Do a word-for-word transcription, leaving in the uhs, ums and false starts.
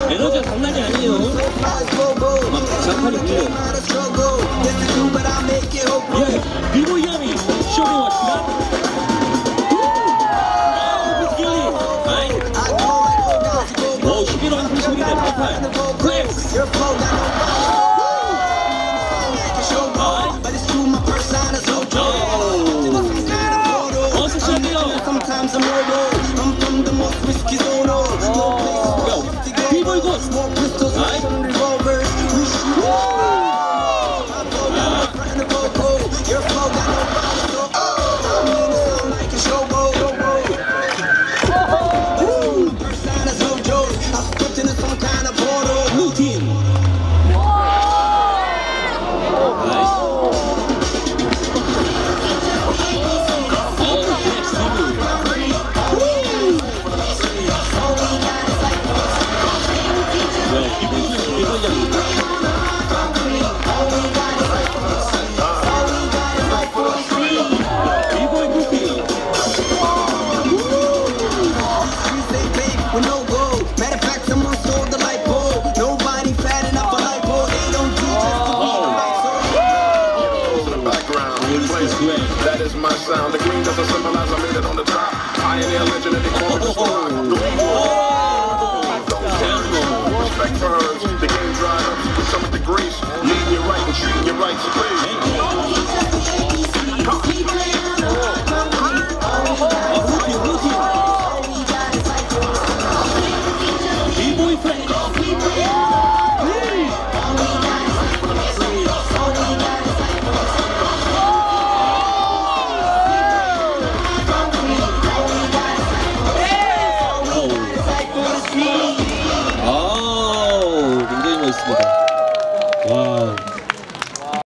에너지가 장난이 아니에요. 막 장판이 밀려. 예, 비보이 야미 쇼미 왔습니다. 오, 십일 원 삼십 일인데 팔팔. 플렉스. 어서 시작해요. 비보이 굿. That is my sound. The green doesn't symbolize I made it on the top. Pioneer legend in the corner. Respect for hers. The game dried up with some of the grease. Leading you right and treating you right. So please. B-boy flex. 굉장히 멋있습니다. 와.